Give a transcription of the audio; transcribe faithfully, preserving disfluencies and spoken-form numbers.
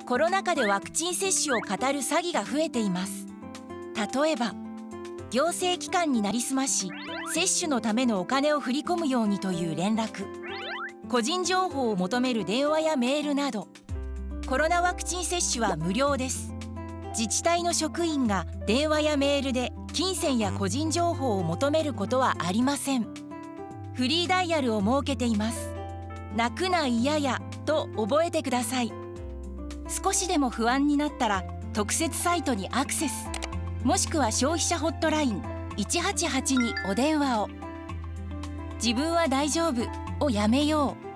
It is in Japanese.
コロナ禍でワクチン接種を語る詐欺が増えています。例えば、行政機関になりすまし、接種のためのお金を振り込むようにという連絡、個人情報を求める電話やメールなど。コロナワクチン接種は無料です。自治体の職員が電話やメールで金銭や個人情報を求めることはありません。フリーダイヤルを設けています。泣くな嫌やと覚えてください。少しでも不安になったら特設サイトにアクセス、もしくは消費者ホットラインいちはちはちにお電話を。自分は大丈夫をやめよう。